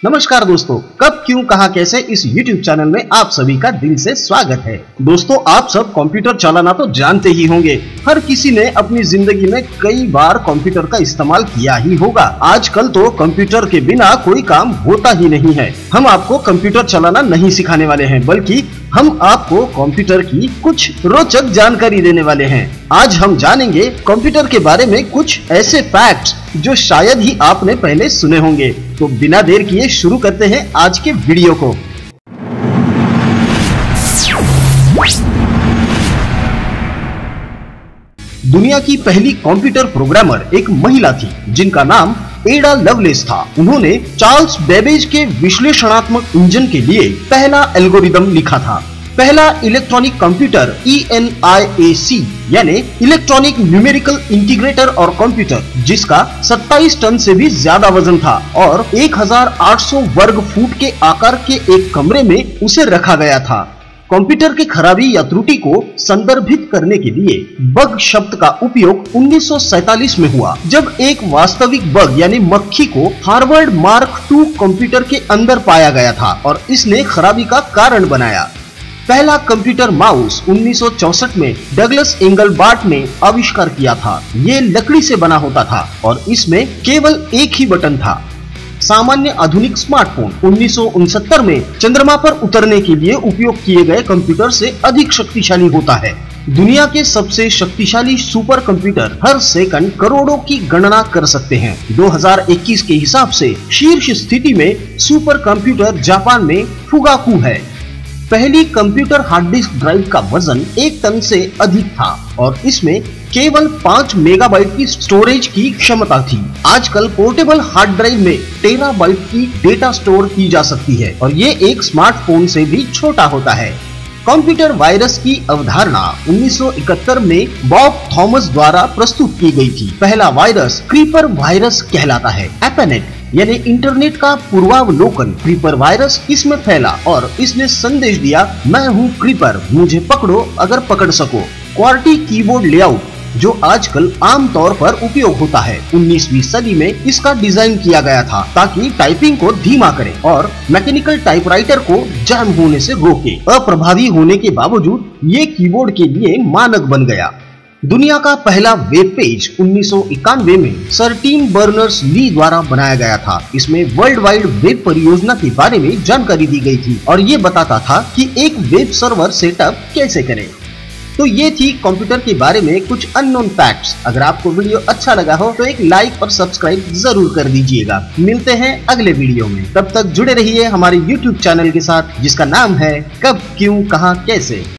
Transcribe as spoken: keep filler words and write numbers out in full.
नमस्कार दोस्तों, कब क्यों कहां कैसे इस यूट्यूब चैनल में आप सभी का दिल से स्वागत है। दोस्तों, आप सब कंप्यूटर चलाना तो जानते ही होंगे। हर किसी ने अपनी जिंदगी में कई बार कंप्यूटर का इस्तेमाल किया ही होगा। आजकल तो कंप्यूटर के बिना कोई काम होता ही नहीं है। हम आपको कंप्यूटर चलाना नहीं सिखाने वाले हैं, बल्कि हम आपको कंप्यूटर की कुछ रोचक जानकारी देने वाले हैं। आज हम जानेंगे कंप्यूटर के बारे में कुछ ऐसे फैक्ट्स जो शायद ही आपने पहले सुने होंगे। तो बिना देर किए शुरू करते हैं आज के वीडियो को। दुनिया की पहली कंप्यूटर प्रोग्रामर एक महिला थी जिनका नाम एडा लवलेस था। उन्होंने चार्ल्स बेबेज के विश्लेषणात्मक इंजन के लिए पहला एल्गोरिदम लिखा था। पहला electronic computer E N I A C यानी इलेक्ट्रॉनिक न्यूमेरिकल इंटीग्रेटर और कंप्यूटर, जिसका सत्ताईस टन से भी ज्यादा वजन था और एक हज़ार आठ सौ वर्ग फुट के आकार के एक कमरे में उसे रखा गया था। कंप्यूटर की खराबी या त्रुटि को संदर्भित करने के लिए बग शब्द का उपयोग उन्नीस सौ सैतालीस में हुआ, जब एक वास्तविक बग यानी मक्खी को हार्वर्ड मार्क टू कंप्यूटर के अंदर पाया गया था और इसने खराबी का कारण बनाया। पहला कंप्यूटर माउस उन्नीस सौ चौसठ में डगलस एंगलबार्ट ने आविष्कार किया था। ये लकड़ी से बना होता था और इसमें केवल एक ही बटन था। सामान्य आधुनिक स्मार्टफोन उन्नीस सौ उनसत्तर में चंद्रमा पर उतरने के लिए उपयोग किए गए कंप्यूटर से अधिक शक्तिशाली होता है। दुनिया के सबसे शक्तिशाली सुपर कंप्यूटर हर सेकंड करोड़ों की गणना कर सकते हैं। दो हज़ार इक्कीस के हिसाब से शीर्ष स्थिति में सुपर कंप्यूटर जापान में फुगाकू है। पहली कंप्यूटर हार्ड डिस्क ड्राइव का वजन एक टन से अधिक था और इसमें केवल पाँच मेगाबाइट की स्टोरेज की क्षमता थी। आजकल पोर्टेबल हार्ड ड्राइव में टेराबाइट की डेटा स्टोर की जा सकती है और ये एक स्मार्टफोन से भी छोटा होता है। कंप्यूटर वायरस की अवधारणा उन्नीस सौ इकहत्तर में बॉब थॉमस द्वारा प्रस्तुत की गई थी। पहला वायरस क्रीपर वायरस कहलाता है। एपनेट यानी इंटरनेट का पूर्वावलोकन क्रीपर वायरस इसमें फैला और इसने संदेश दिया, मैं हूँ क्रीपर, मुझे पकड़ो अगर पकड़ सको। क्वार्टी कीबोर्ड लेआउट जो आजकल आमतौर पर उपयोग होता है, उन्नीसवीं सदी में इसका डिजाइन किया गया था ताकि टाइपिंग को धीमा करे और मैकेनिकल टाइपराइटर को जैम होने से रोके। अप्रभावी होने के बावजूद ये कीबोर्ड के लिए मानक बन गया। दुनिया का पहला वेब पेज उन्नीस सौ इक्यानवे में सर टिम बर्नर्स ली द्वारा बनाया गया था। इसमें वर्ल्ड वाइड वेब परियोजना के बारे में जानकारी दी गई थी और ये बताता था कि एक वेब सर्वर सेटअप कैसे करें। तो ये थी कंप्यूटर के बारे में कुछ अननोन फैक्ट्स। अगर आपको वीडियो अच्छा लगा हो तो एक लाइक और सब्सक्राइब जरूर कर दीजिएगा। मिलते हैं अगले वीडियो में, तब तक जुड़े रहिए हमारे यूट्यूब चैनल के साथ जिसका नाम है कब क्यों कहां कैसे।